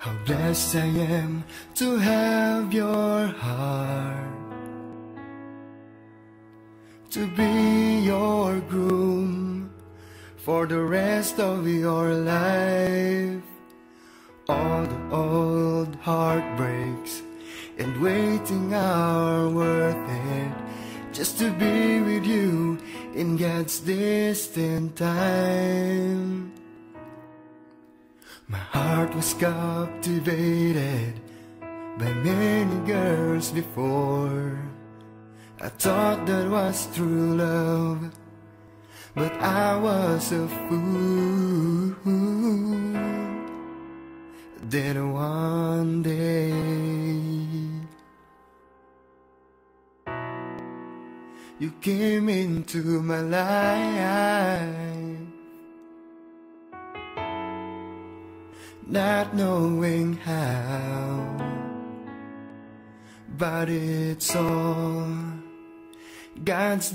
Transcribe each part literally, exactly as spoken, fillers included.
How blessed I am to have your heart, to be your groom for the rest of your life. All the old heartbreaks and waiting are worth it, just to be with you in God's distant time. My heart was captivated by many girls before. I thought that was true love, but I was a fool. Then one day you came into my life, not knowing how, but it's all God's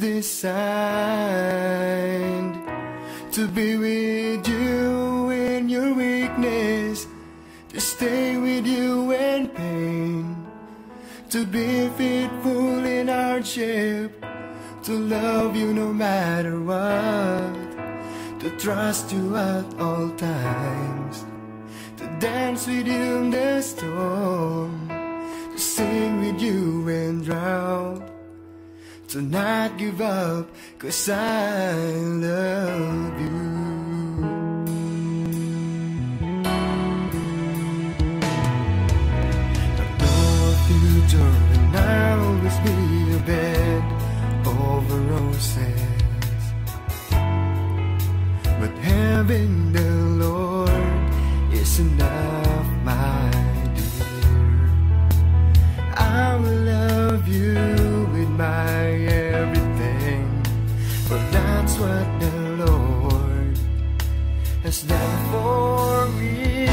designed to be with you in your weakness, to stay with you in pain, to be faithful in hardship, to love you no matter what, to trust you at all times, to dance with you in the storm, to sing with you when drown, to not give up, 'cause I love you. I've no future and I'll always be a bed over roses, but having the Lord is enough, my dear. I will love you with my everything, for that's what the Lord has done for me.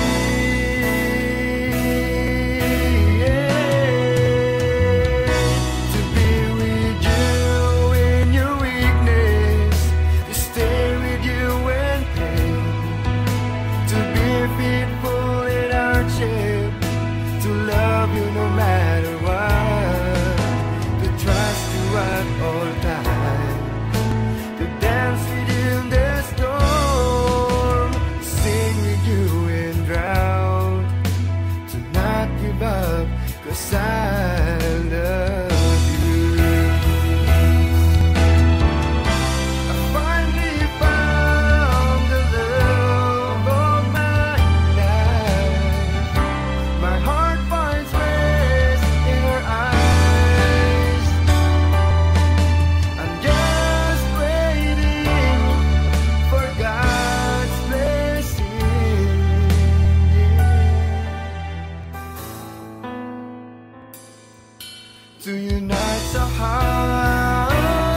To be with you in your weakness, to stay with you in pain, to be faithful in hardship, to love you no matter what, to trust you at all times, to dance with you in the storm, sing with you in drought, to not give up, 'cause I love you. I finally found the love of my life. My heart finds rest in her eyes. I'm just waiting for God's blessing, to unite so hard.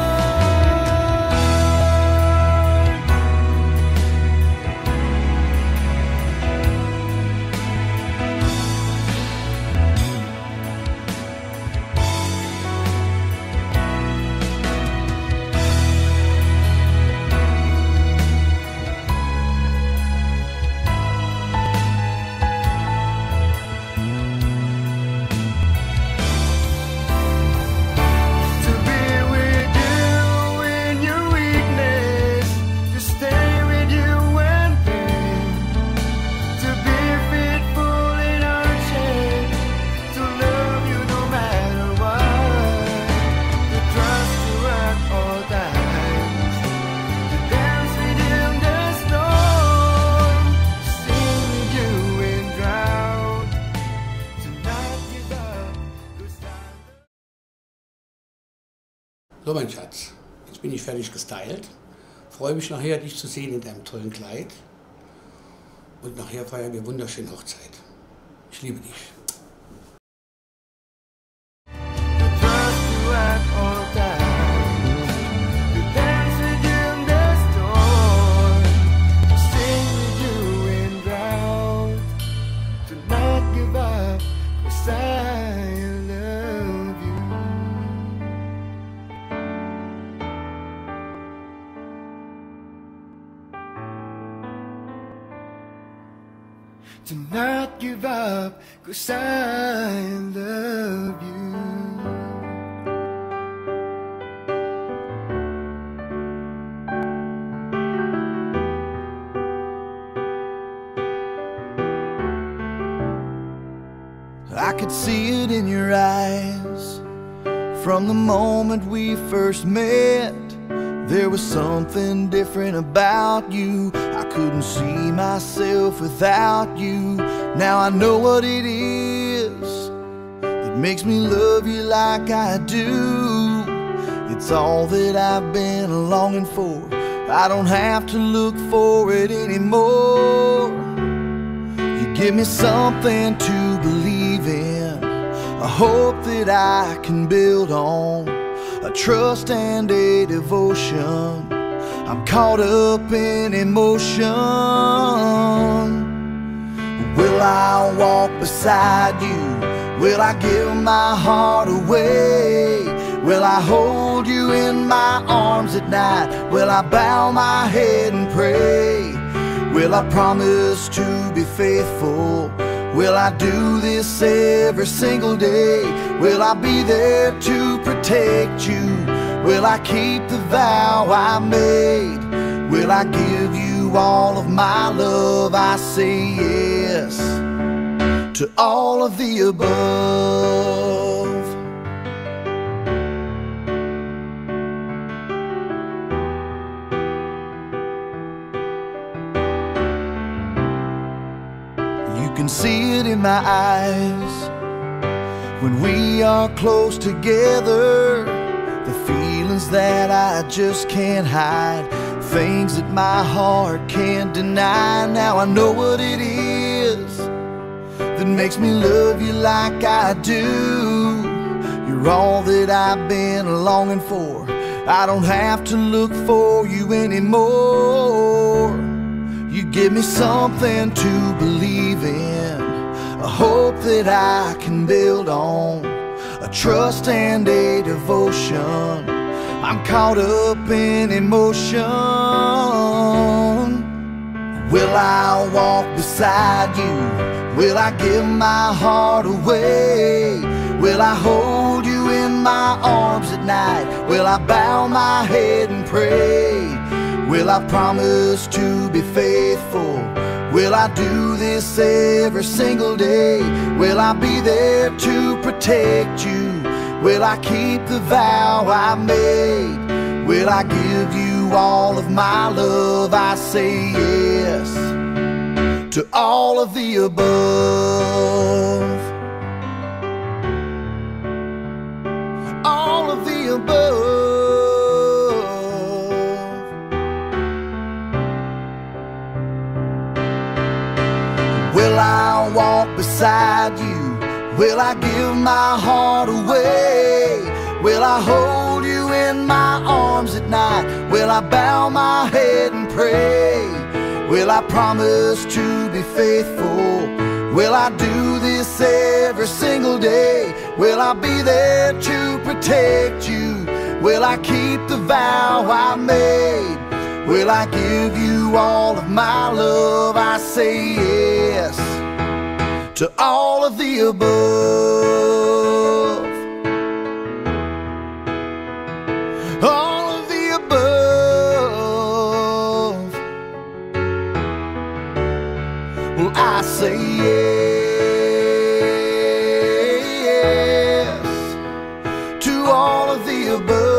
To be with you in your weakness, to stay with you in pain, to be faithful in hardship, to love you no matter what, to trust you at all times, to dance with you in the storm, to sing with you in drought, to not give up, 'cause I So, mein Schatz, jetzt bin ich fertig gestylt. Freue mich nachher, dich zu sehen in deinem tollen Kleid. Und nachher feiern wir wunderschöne Hochzeit. Ich liebe dich. to trust you at all times, to dance with you in the storm, to sing with you in drought, to not give up, 'cause I love you. to not give up, 'cause I love you. I could see it in your eyes from the moment we first met. There was something different about you. I couldn't see myself without you. Now I know what it is that makes me love you like I do. It's all that I've been longing for. I don't have to look for it anymore. You give me something to believe in, a hope that I can build on, a trust and a devotion. I'm caught up in emotion. Will I walk beside you? Will I give my heart away? Will I hold you in my arms at night? Will I bow my head and pray? Will I promise to be faithful? Will I do this every single day? Will I be there to protect you? Will I keep the vow I made? Will I give you all of my love? I say yes to all of the above. You can see it in my eyes when we are close together, the feelings that I just can't hide, things that my heart can't deny. Now I know what it is that makes me love you like I do. You're all that I've been longing for. I don't have to look for you anymore. You give me something to believe in, a hope that I can build on, a trust and a devotion. I'm caught up in emotion. Will I walk beside you? Will I give my heart away? Will I hold you in my arms at night? Will I bow my head and pray? Will I promise to be faithful? Will I do this every single day? Will I be there to protect you? Will I keep the vow I made? Will I give you all of my love? I say yes to all of the above. All of the above. Will I walk beside you? Will I give my heart away? Will I hold you in my arms at night? Will I bow my head and pray? Will I promise to be faithful? Will I do this every single day? Will I be there to protect you? Will I keep the vow I made? Will I give you all of my love? I say yes to all of the above. All of the above. Well, I say yes to all of the above.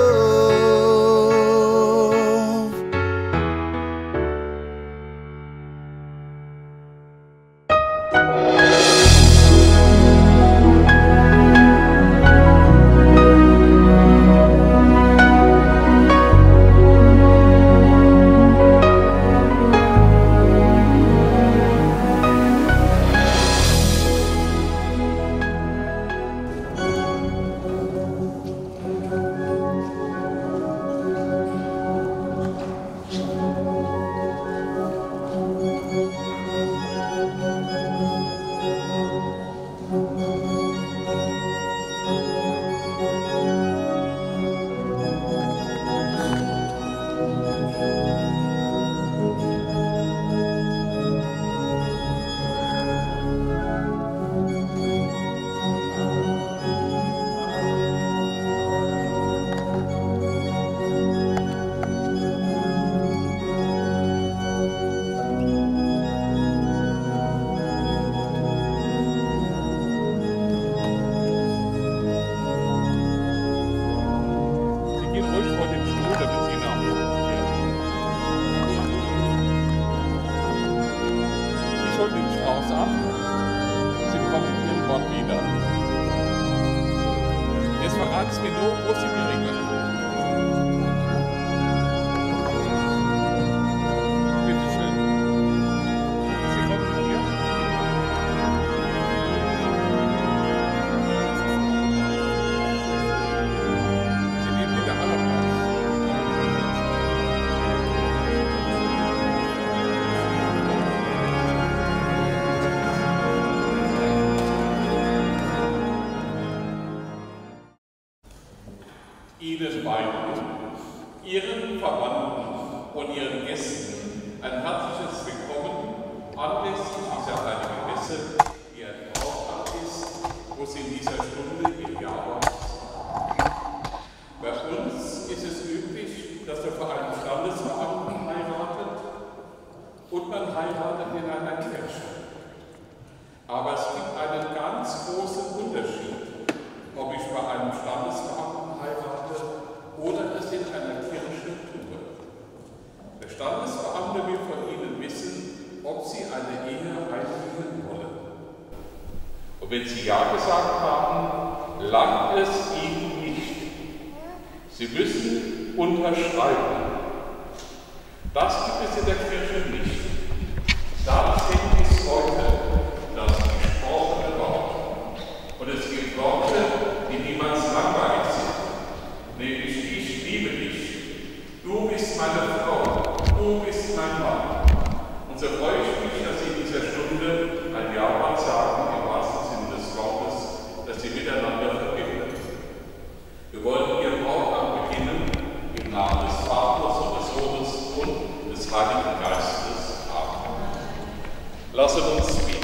Hallo, wo ist die Birike? Bitte schön. Sie kommen hier. Sie nehmen wieder alle Platz. Ihnen beiden, Ihren Verwandten und Ihren Gästen ein herzliches Willkommen anlässlich dieser heiligen Messe, die ein Brauchtag ist, wo Sie in dieser Stunde im Jahr sind. Bei uns ist es üblich, dass der Verein Standesbeamten heiratet und man heiratet in einer Kirche. Aber es gibt einen ganz großen Unterschied, ob ich bei einem Standesbeamten heirate oder es in einer Kirche tue. Der Standesbeamte will von Ihnen wissen, ob Sie eine Ehe eingehen wollen. Und wenn Sie Ja gesagt haben, langt es Ihnen nicht. Sie müssen unterschreiben. Das gibt es in der Kirche nicht. Da zählt bis heute das gesprochene Wort. Und es gibt Worte, die niemals langweilig sind. Nämlich, ich liebe dich, du bist meine Frau, du bist mein Mann. Und so freue ich mich, dass Sie in dieser Stunde ein Ja sagen, im wahrsten Sinne des Wortes, dass Sie miteinander verbinden. Wir wollen Ihr Brauchtag beginnen, im Namen des Vaters und des Sohnes und des Heiligen Geistes. Amen. Lasset uns beten.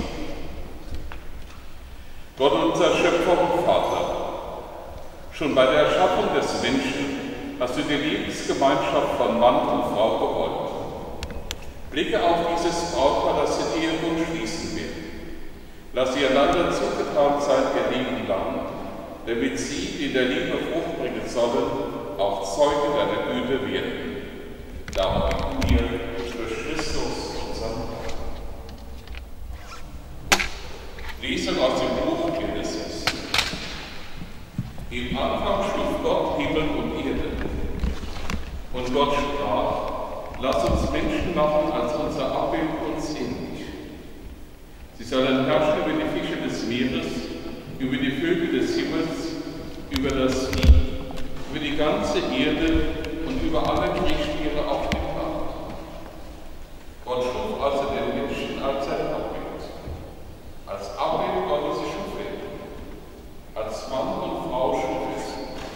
Gott, unser Schöpfer und Vater, schon bei der Erschaffung des Menschen hast du die Lebensgemeinschaft von Mann und Frau gewollt. Blicke auf dieses Brautpaar, das den Ehebund schließen will. Lass sie einander zugetan sein ihr Leben lang, damit sie, die in der Liebe Frucht bringen sollen, auch Zeugen deiner Güte werden. Darum bitten wir durch Christus, unseren Herrn. Lesung aus dem Buch Genesis. Im Anfang schuf Gott Himmel und Erde. Und Gott sprach, lass uns Menschen machen als unser Abbild uns ähnlich. Sie sollen herrschen über die Fische des Meeres, über die Vögel des Himmels, über das Vieh, über die ganze Erde und über alle Kriechtiere auf dem Land. Gott schuf also den Menschen als sein Abbild. Als Abbild Gottes schuf er. Als Mann und Frau schuf es.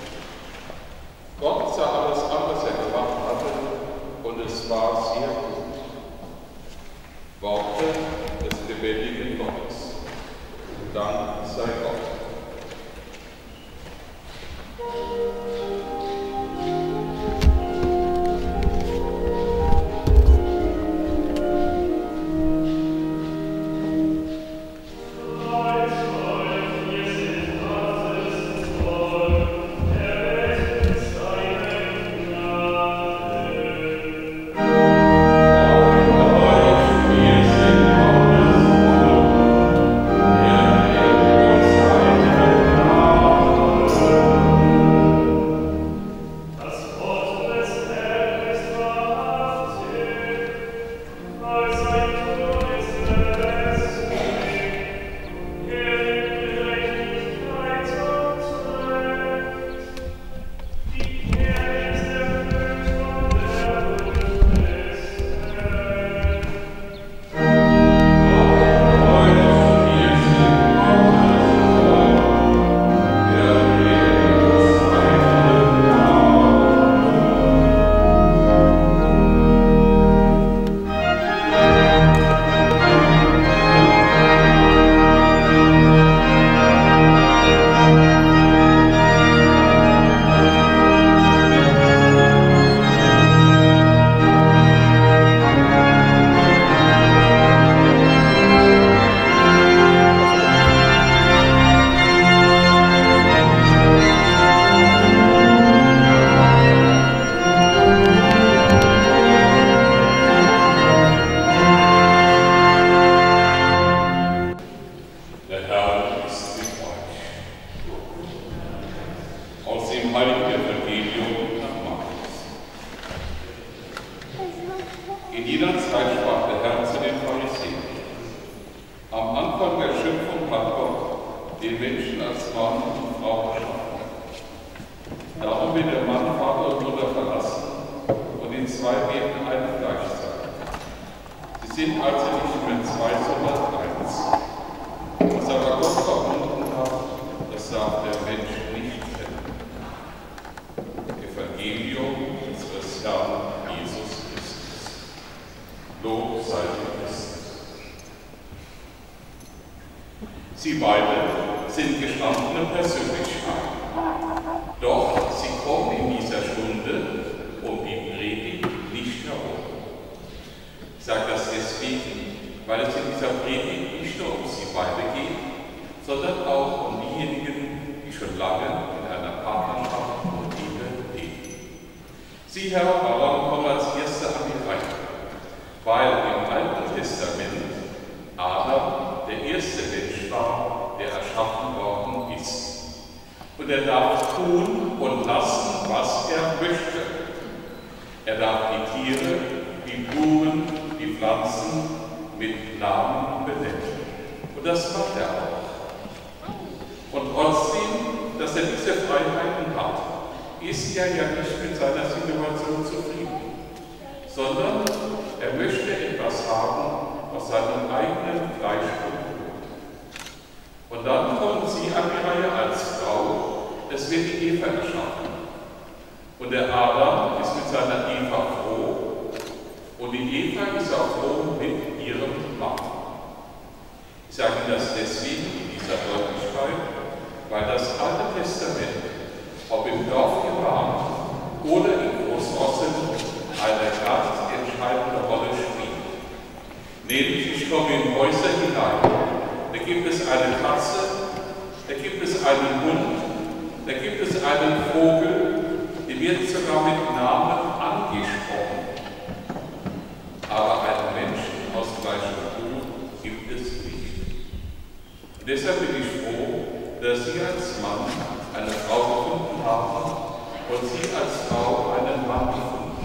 Gott sah alles an, was er gemacht hatte, und es war sehr gut. Worte des lebendigen Gottes. Dank sei Gott. Thank you. In jener Zeit sprach der Herr zu den Pharisäern: Am Anfang der Schöpfung hat Gott den Menschen als Mann und Frau geschaffen. Darum wird der Mann Vater und Mutter verlassen und die zwei werden ein Fleisch sein. Sie sind also nicht mehr zwei, sondern eins. Was aber Gott verbunden hat, das darf der Mensch nicht trennen. Evangelium unseres Herrn Jesus Christus. Lob sei dir Christus. Sie beide sind gestandene Persönlichkeiten. Doch sie kommen in dieser Stunde um die Predigt nicht herum. Ich sage das deswegen, weil es in dieser Predigt nicht nur um sie beide geht, sondern auch um diejenigen, die schon lange in einer Partnerschaft und Liebe leben. Sie, Herr Bauern, kommen als Erste an die Reihe, weil im Alten Testament Adam der erste Mensch war, der erschaffen worden ist. Und er darf tun und lassen, was er möchte. Er darf die Tiere, die Blumen, die Pflanzen mit Namen benennen. Und das macht er auch. Und trotzdem, dass er diese Freiheiten hat, ist er ja nicht mit seiner Situation zufrieden, sondern er möchte etwas haben aus seinem eigenen Fleisch und Blut. Und dann kommen sie an die Reihe als Frau, es wird die Eva geschaffen. Und der Adam ist mit seiner Eva froh und die Eva ist auch froh mit ihrem Mann. Ich sage das deswegen in dieser Deutlichkeit, weil das Alte Testament, ob im Dorf Iran oder in Großrossen, eine ganz entscheidende Rolle spielt. Nämlich, ich komme in Häuser hinein. Da gibt es eine Katze, da gibt es einen Hund, da gibt es einen Vogel, die wird sogar mit Namen angesprochen. Aber einen Menschen aus Fleisch und Blut gibt es nicht. Und deshalb bin ich froh, dass Sie als Mann eine Frau gefunden haben und Sie als Frau einen Mann gefunden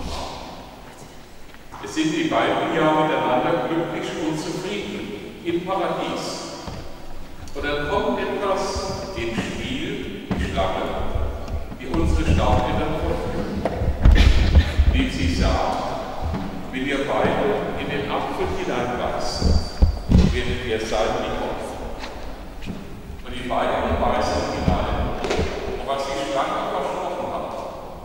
haben. Es sind die beiden ja miteinander glücklich und zufrieden im Paradies. Und dann kommt etwas ins Spiel, die Schlange, die unsere Staubilder vorführen. Wie sie sagt, wenn ihr beide in den Apfel hineinbeißt, werdet ihr sein wie Gott. Und die beiden beißen hinein. Und was die Schlange versprochen hat,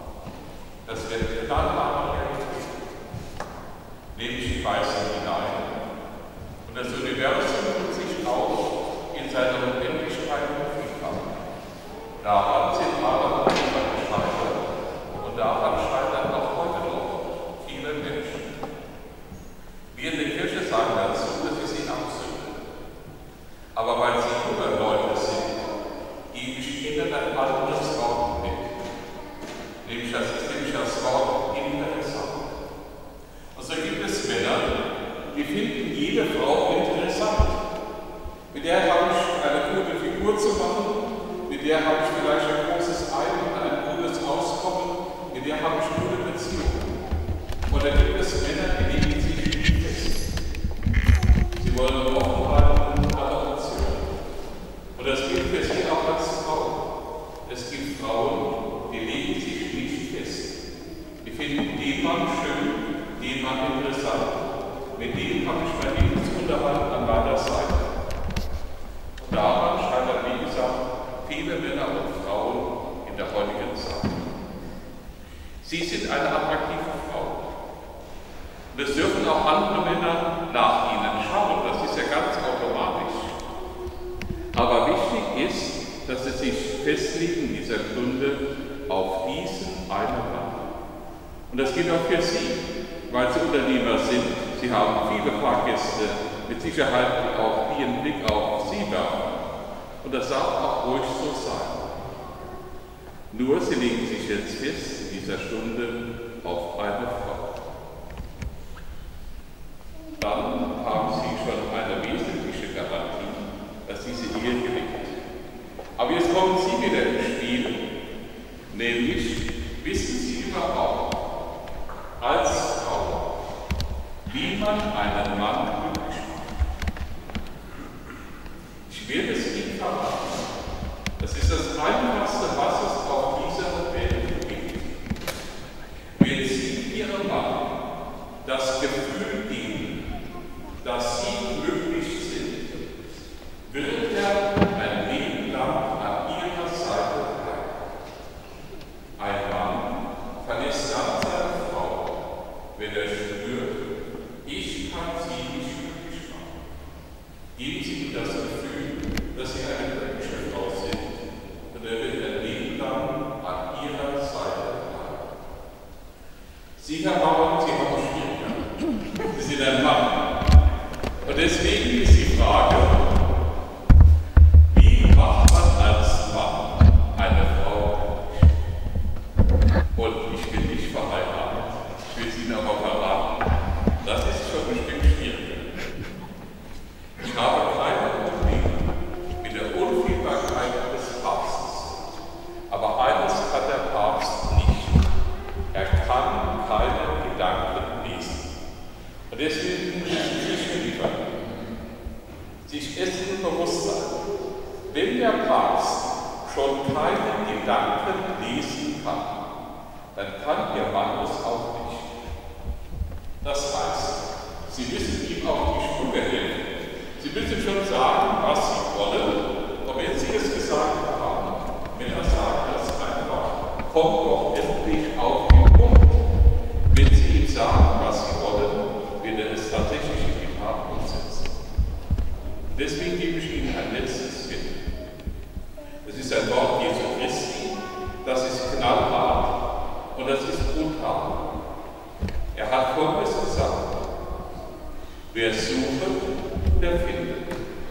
das wird knallhart Realität. Nämlich die beißen hinein. Und das Universum tut sich auf in seiner Unendlichkeit verfügbar. Daran sind Adam und Eva gescheitert und daran scheitern auch heute noch viele Menschen. Wir in der Kirche sagen dazu, das ist die Erbsünde. Aber weil sie junge Leute sind, gebe ich ihnen ein anderes Wort mit. Nämlich das ist nämlich das Wort interessant. Und so gibt es Männer, die finden jede Frau interessant. Mit der habe ich eine gute Figur zu machen, mit der habe ich vielleicht ein großes Ein- und ein gutes Auskommen, mit der habe ich gute Beziehungen. Und da gibt es Männer, die legen sich nicht fest. Sie wollen offen bleiben und alle Optionen. Und das gilt für Sie auch als Frau. Es gibt Frauen, die legen sich nicht fest. Die finden den Mann schön, den Mann interessant, mit dem habe ich mein Lebensunterhalt an meiner Seite. Daran scheitern, wie gesagt, viele Männer und Frauen in der heutigen Zeit. Sie sind eine attraktive Frau. Und es dürfen auch andere Männer nach ihnen schauen, das ist ja ganz automatisch. Aber wichtig ist, dass sie sich festlegen in dieser Stunde auf diesen einen Mann. Und das gilt auch für Sie, weil Sie Unternehmer sind. Sie haben viele Fahrgäste, mit Sicherheit auch ihren Blick auf Sie werfen. Und das darf auch ruhig so sein. Nur Sie legen sich jetzt fest in dieser Stunde auf eine Frau. Dann haben Sie schon eine wesentliche Garantie, dass diese Ehe gelingt. Aber jetzt kommen Sie wieder ins Spiel. Nämlich, wissen Sie überhaupt, als Frau, man einen Mann glücklich macht. Ich werde es Ihnen verraten. Das ist das Einfachste, was es auf dieser Welt gibt. Wenn Sie Ihrem Mann das Gefühl geben, dass Sie glücklich sind, wird er ein Leben lang an Ihrer Seite bleiben. Ein Mann verlässt dann seine Frau, wenn er spürt, ich kann sie nicht glücklich machen. Geben Sie ihm das Gefühl, dass Sie eine glückliche Frau sind, und er wird ein Leben lang an Ihrer Seite bleiben. Sie, Herr Bauer, Sie haben es schwieriger. Sie sind ein Mann. Und deswegen ist die Frage, wie macht man als Mann eine Frau glücklich? Und ich bin nicht verheiratet. Ich will es Ihnen aber verraten. Das ist schon ein Stück schwieriger. Ich habe keine Probleme mit der Unfehlbarkeit des Papstes. Aber eines kann der Papst nicht. Er kann keine Gedanken lesen. Und deswegen müssen Sie sich liefern. Sich dessen bewusst sein. Wenn der Papst schon keine Gedanken lesen kann, dann kann Ihr Mann es auch nicht. Das heißt, Sie müssen ihm auf die Spur helfen. Sie müssen schon sagen, was Sie wollen, und wenn Sie es gesagt haben, wenn er sagt, das einfach, kommt doch endlich auf den Punkt. Wenn Sie ihm sagen, was Sie wollen, wird er es tatsächlich in die Tat umsetzen. Deswegen gebe ich Ihnen ein letztes Tipp. Das ist ein Wort Jesu Christi, das ist knallhart und das ist brutal. Er hat Folgendes gesagt: Wer sucht, der findet.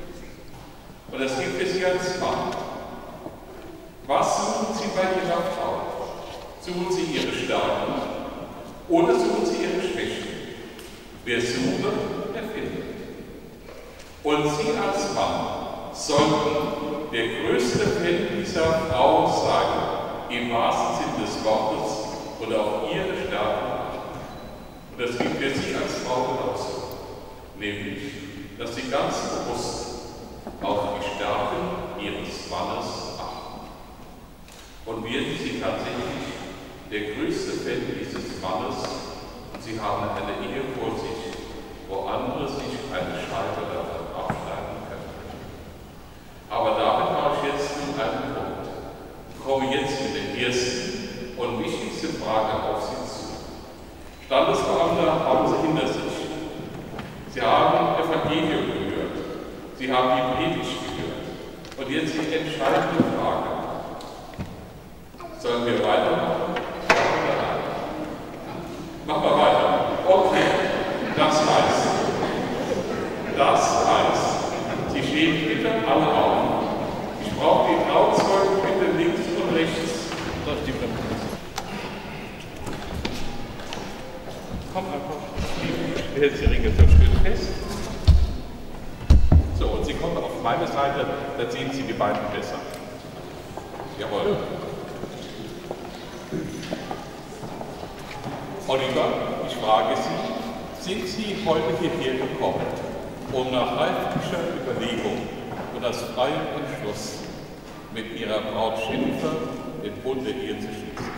Und das gilt für Sie als Mann. Was suchen Sie bei Ihrer Frau? Suchen Sie ihre Stärken oder suchen Sie ihre Schwächen? Wer sucht, der findet. Und Sie als Mann sollten der größte Fan dieser Frau sein, im wahrsten Sinn des Wortes, und auf ihre Stärken achten. Und das gilt für Sie als Frau genauso. Nämlich, dass Sie ganz bewusst auf die Stärken Ihres Mannes achten. Und werden Sie tatsächlich der größte Fan dieses Mannes, und Sie haben eine Ehe vor sich, wo andere sich eine Scheibe davon abschneiden können. Aber damit mache ich jetzt nun einen Punkt. Ich komme jetzt mit der ersten und wichtigsten Frage auf Sie zu. Standesbeamte haben Sie hinter sich. Sie haben Evangelium gehört. Sie haben die Predigt gehört. Und jetzt die entscheidende Frage. Sollen wir weitermachen? Ja oder nein? Machen wir weiter. Okay. Das heißt, das heißt, Sie stehen bitte alle auf. Ich brauche die Trauzeugen bitte links und rechts. Komm einfach. Ich hält die Ringe so schön fest. So, und Sie kommen auf meine Seite, dann sehen Sie die beiden besser. Jawohl. Oliver, ich frage Sie, sind Sie heute hierher gekommen, um nach reiflicher Überlegung und aus freiem Entschluss mit Ihrer Braut Jennifer den Bund der Ehe zu schließen?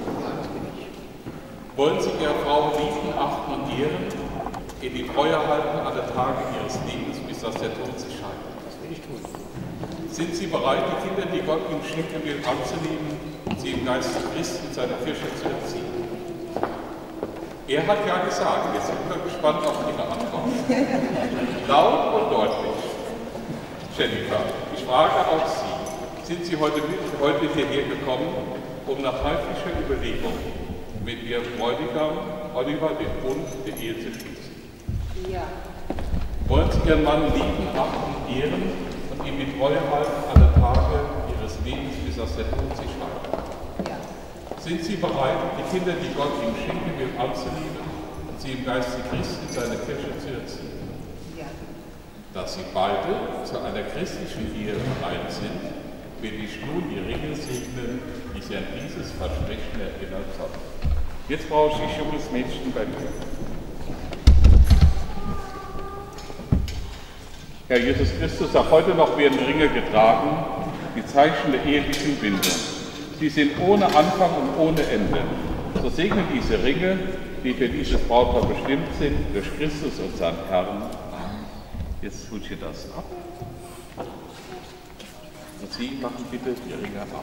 Wollen Sie Ihre Frau lieben, achten und ehren, in die Treue halten alle Tage Ihres Lebens, bis das der Tod sich scheidet? Das will ich tun. Sind Sie bereit, die Kinder, die Gott Ihnen schenken will, anzunehmen und sie im Geist Christi in seiner Kirche zu erziehen? Er hat ja gesagt, wir sind mal gespannt auf Ihre Antwort. Laut und deutlich. Jennifer, ich frage auch Sie, sind Sie heute, heute hierher gekommen, um nach reiflicher Überlegung mit Ihrem Bräutigam Oliver den Bund der Ehe zu schließen? Ja. Wollen Sie Ihren Mann lieben, achten, ehren und ihm die Treue halten alle Tage Ihres Lebens, bis das der Tod sich scheidet? Ja. Sind Sie bereit, die Kinder, die Gott Ihnen schenken will, anzunehmen und sie im Geiste Christi in seine Kirche zu erziehen? Ja. Dass Sie beide zu einer christlichen Ehe bereit sind, will ich nun die Ringe segnen, die Sie an dieses Versprechen erinnert haben. Jetzt brauche ich ein junges Mädchen bei mir. Herr Jesus Christus, auch heute noch werden Ringe getragen, die Zeichen der ehelichen Bindung. Sie sind ohne Anfang und ohne Ende. So segne diese Ringe, die für dieses Brautpaar bestimmt sind, durch Christus, unseren Herrn. Jetzt tut ihr das ab. Und Sie machen bitte die Ringe ab.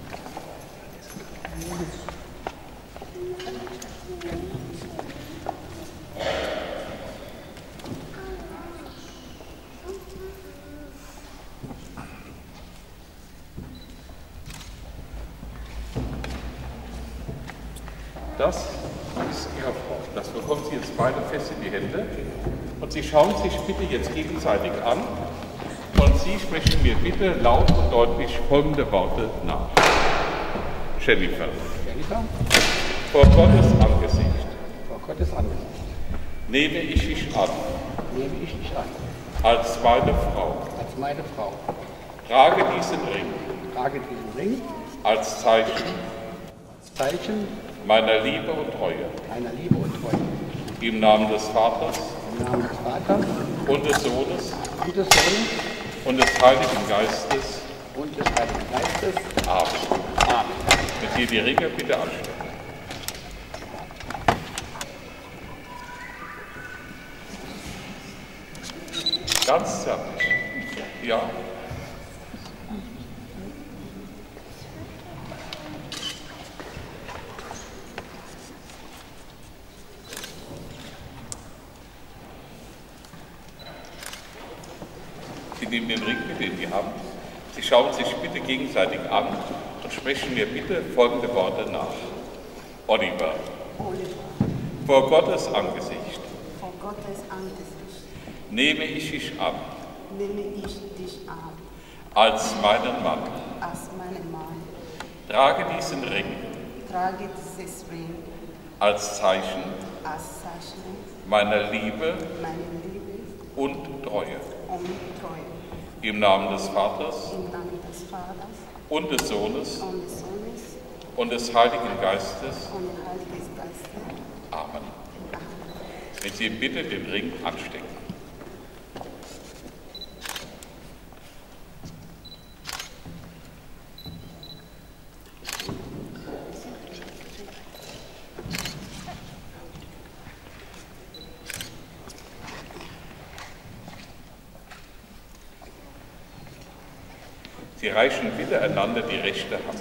Das ist Ihre Frau. Das bekommen Sie jetzt beide fest in die Hände. Und Sie schauen sich bitte jetzt gegenseitig an. Und Sie sprechen mir bitte laut und deutlich folgende Worte nach. Jennifer. Jennifer, Vor Gottes Angesicht vor Gottes Angesicht nehme ich dich an, nehme ich dich an, als meine Frau. als meine Frau. Trage diesen Ring Trage diesen Ring als Zeichen als Zeichen meiner Liebe und Treue. meiner Liebe und Treue. Im Namen des Vaters Im Namen des Vaters und des Sohnes und des Sohnes und des Heiligen Geistes. und des Heiligen Geistes. Amen. Amen. Wenn Sie die Ringe bitte anstecken. Ganz zärtlich. Ja. Sie nehmen den Ring bitte in die Hand. Sie schauen sich bitte gegenseitig an und sprechen mir bitte folgende Worte nach. Oliver, vor Gottes Angesicht Vor Gottes Angesicht nehme ich dich an nehme ich dich an als meinen Mann. als meinen Mann. Trage diesen Ring Trage dieses Ring als Zeichen als Zeichen meiner Liebe meiner Liebe und Treue. und Treue. Im Namen des Vaters Im Namen des Vaters und des Sohnes und des Sohnes und des Heiligen Geistes. und des Heiligen Geistes. Amen. Wenn Sie bitte den Ring anstecken. Sie reichen bitte einander die rechte Hand.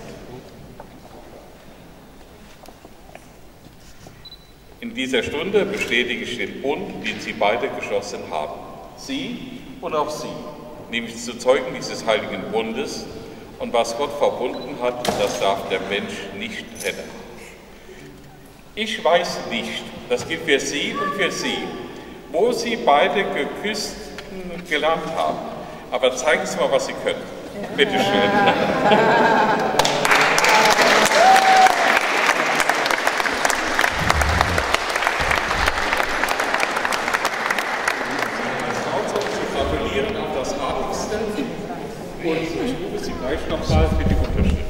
In dieser Stunde bestätige ich den Bund, den Sie beide geschlossen haben. Sie und auch Sie nehme ich zu Zeugen dieses heiligen Bundes. Und was Gott verbunden hat, das darf der Mensch nicht trennen. Ich weiß nicht, das gilt für Sie und für Sie, wo Sie beide geküsst gelernt haben. Aber zeigen Sie mal, was Sie können. Bitte schön. Gratulieren auf das Artigste und ich rufe Sie gleich nochmal für die Unterschrift.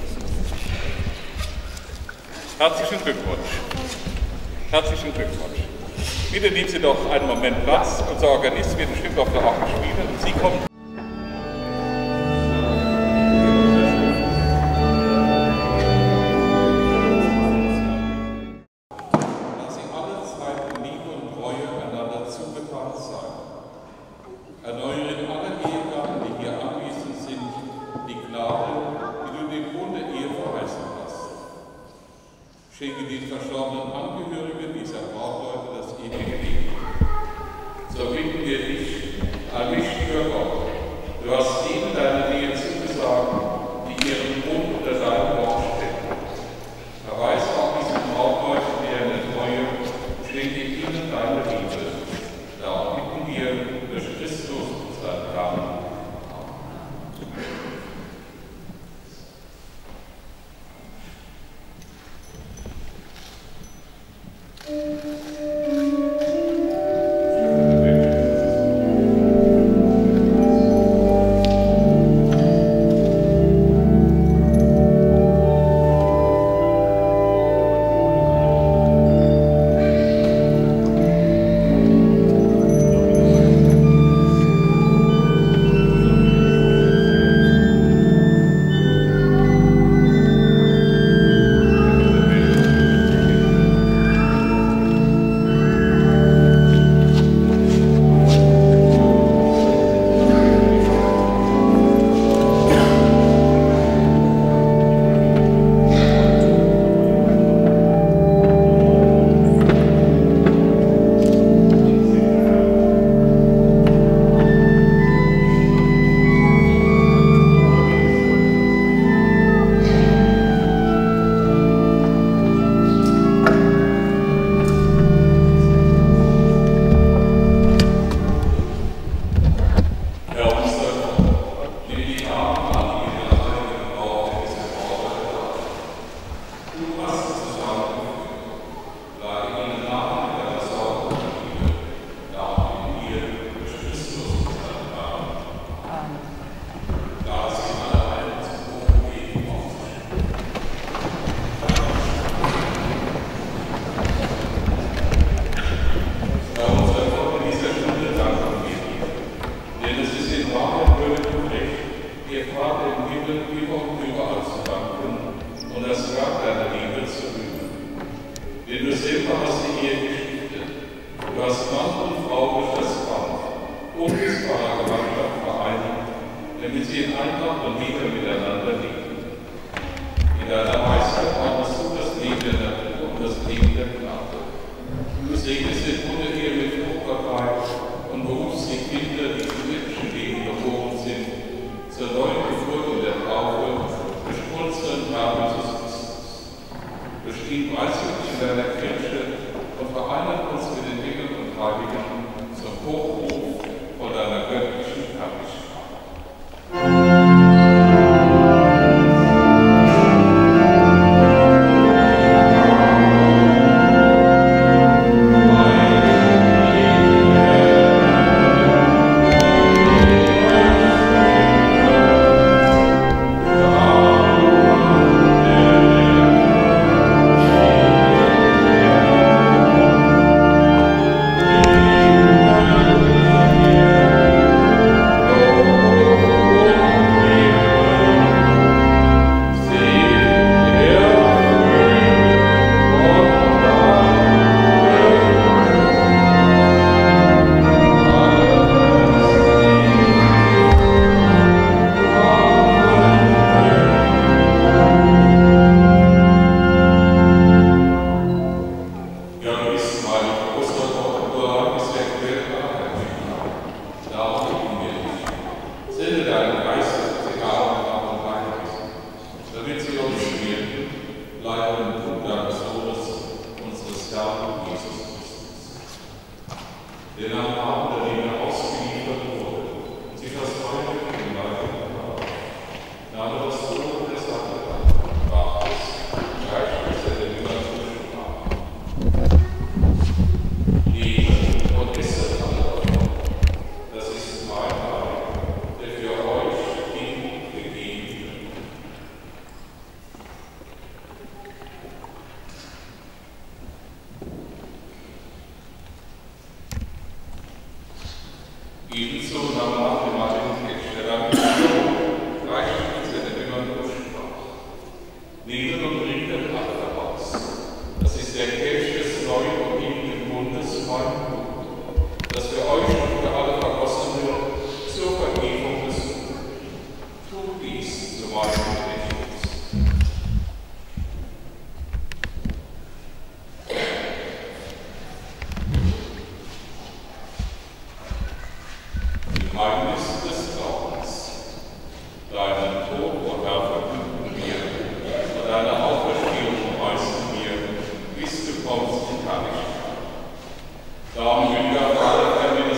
Herzlichen Glückwunsch. Herzlichen Glückwunsch. Bitte nehmen Sie doch einen Moment Platz. Unser Organist wird ein Stück auf der Orgel spielen und Sie kommen. Schenke den verstorbenen Angehörigen dieser Brautleute das ewige Leben. So bitten wir dich, allmächtiger Gott, du hast ihnen deine Nähe zugesagt, die ihren Bund unter deinem Wort stellen. Erweise auch diesen Brautleuten deren Treue und schenke ihnen deine Liebe. Darum bitten wir durch Christus, unseren Herrn. Ehegeschichte. Du hast Mann und Frau durch das Band unmissbarer Gemeinschaft vereinigt, damit sie in Eintracht und Liebe miteinander leben. In deiner Weisheit ordnest du das Leben der Natur und das Leben der Gnade. Du segnest den Unehe mit Fruchtbarkeit und berufst die Kinder, die zum irdischen Leben geboren sind, zur neuen Geburt in der Taufe durch unseren Herrn Jesus Christus. Bestieg preislich in deiner Kirche und vereinigt uns mit den Engeln und Heiligen zum Hochruf von deiner göttlichen Herrlichkeit. Ebenso nahm nach dem Martin der Landesregierung drei Spitze der Jüngern durchsprach. Nehmen und bringen alle daraus. Das ist der Kelch des neuen und ewigen Bundes, mein Blut, das für euch und für alle vergossen wird zur Vergebung des Sünden. Tut dies zu meinem Gedächtnis. Geheimnis des Glaubens. Deinen Tod, o Herr, verkünden wir, und deine Auferstehung preisen wir, bis du kommst in Herrlichkeit. Darum will wir alle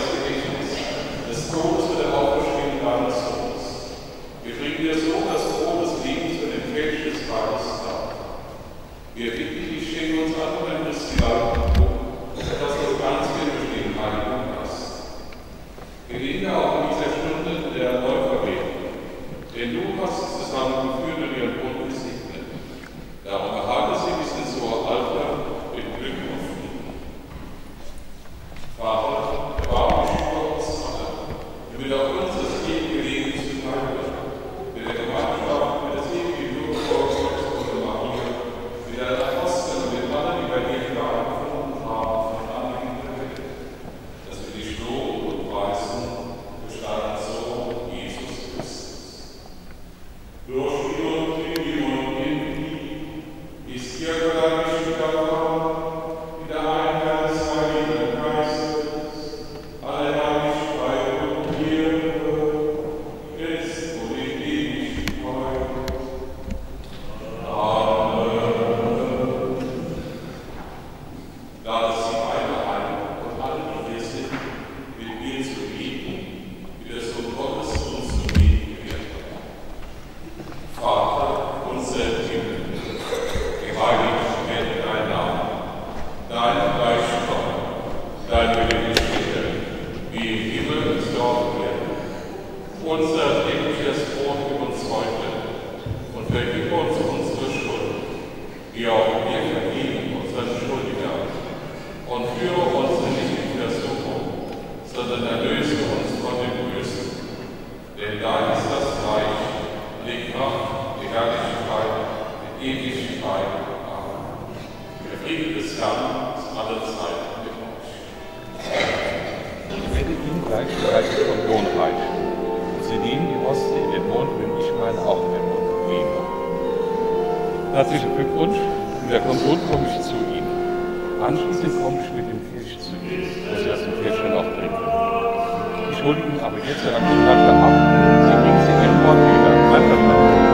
Herzlichen Glückwunsch. In der Kommunion komme ich zu Ihnen. Anschließend komme ich mit dem Kelch zu Ihnen, wo Sie aus dem Kelch dann auch trinken. Ich hole Ihnen aber jetzt eine Tasche ab. Sie bringen Sie Ihren Wort wieder. Einverstanden.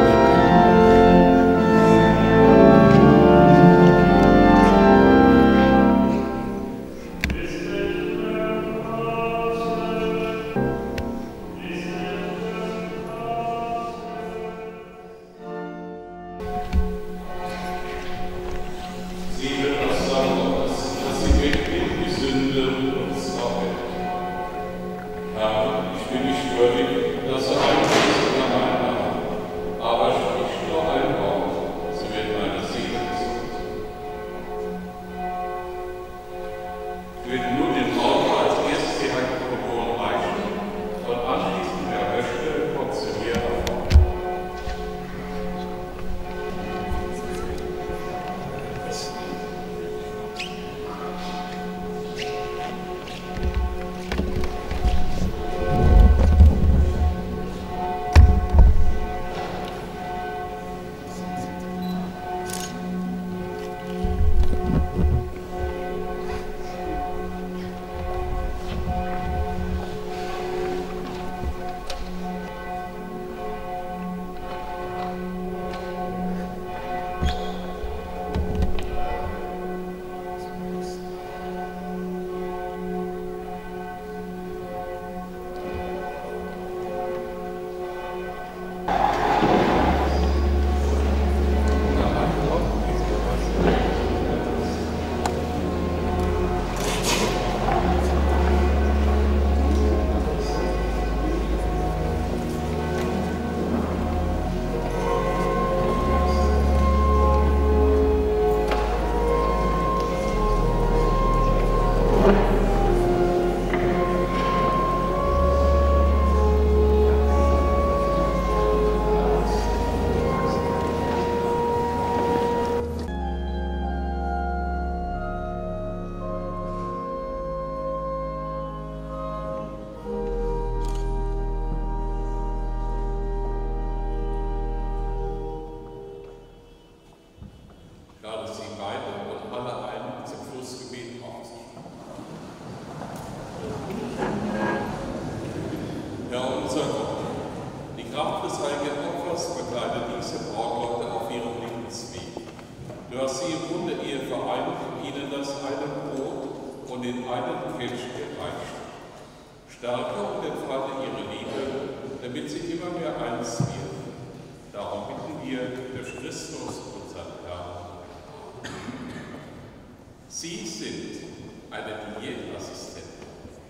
Sie sind eine Diätassistentin,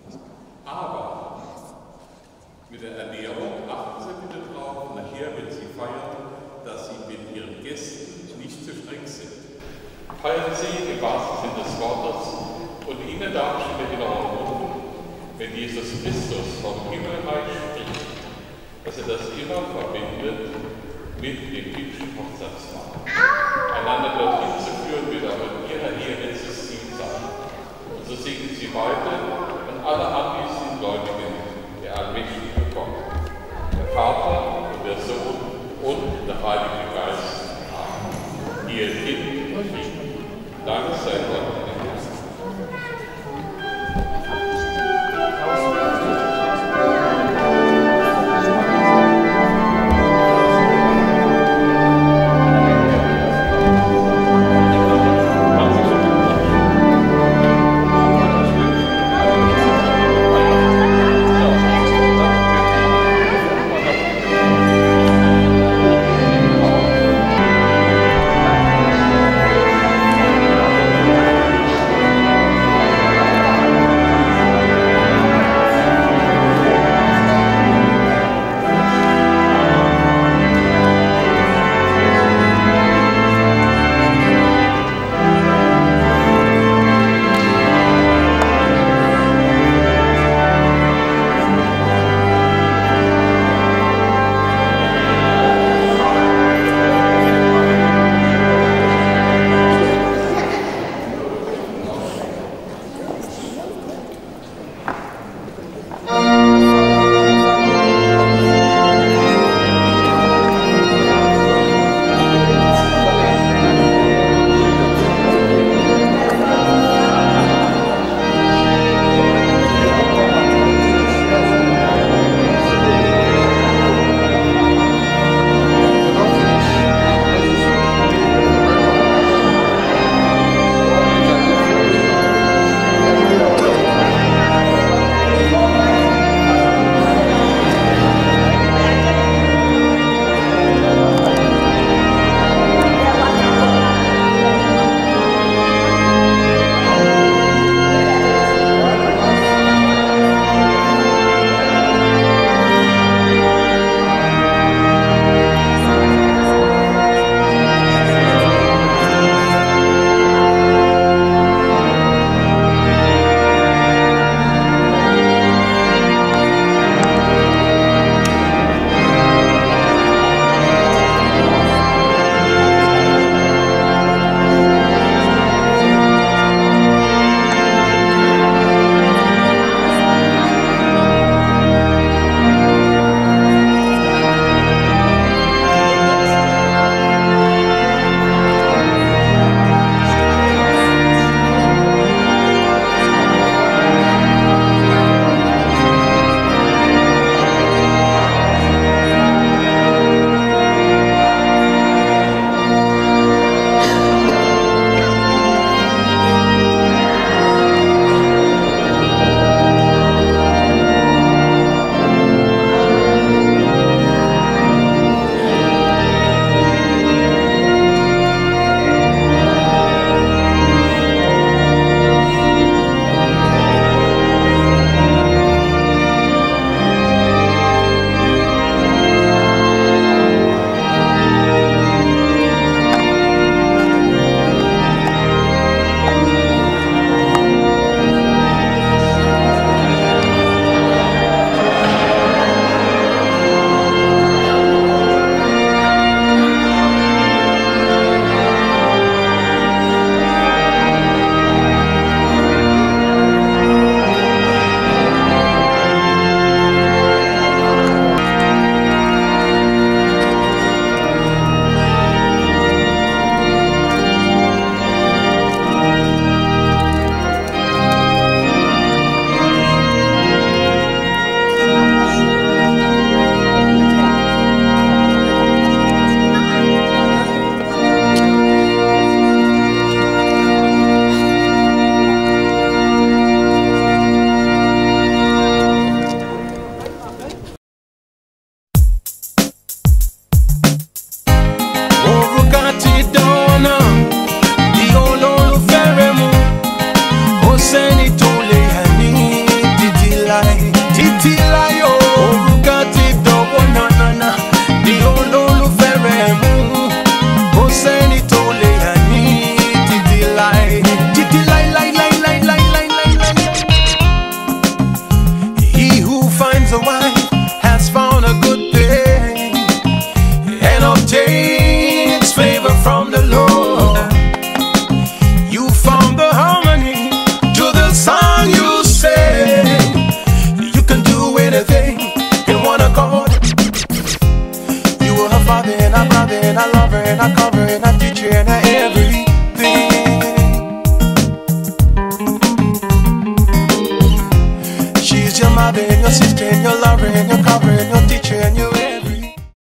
aber mit der Ernährung achten Sie bitte darauf, nachher, wenn Sie feiern, dass Sie mit Ihren Gästen nicht zu streng sind. Feiern Sie im wahrsten Sinne des Wortes und Ihnen darf ich in Erinnerung rufen, wenn Jesus Christus vom Himmelreich spricht, dass er das immer verbindet mit dem himmlischen Hochzeitsmahl. Einander dorthin zu führen, wird aber in Ihrer Ehe letztes Ziel sein. Und so segnen Sie beide und alle anwesenden Gläubigen, der allmächtige Gott, der Vater und der Sohn und der Heilige Geist. Amen. Ihr Kind und Frieden. Dank sei Gott. Thank from the Lord. You found the harmony to the song you sing. You can do anything in one accord. You were a father and a brother and a lover and a cover and a teacher and a everything. She's your mother and your sister and your lover.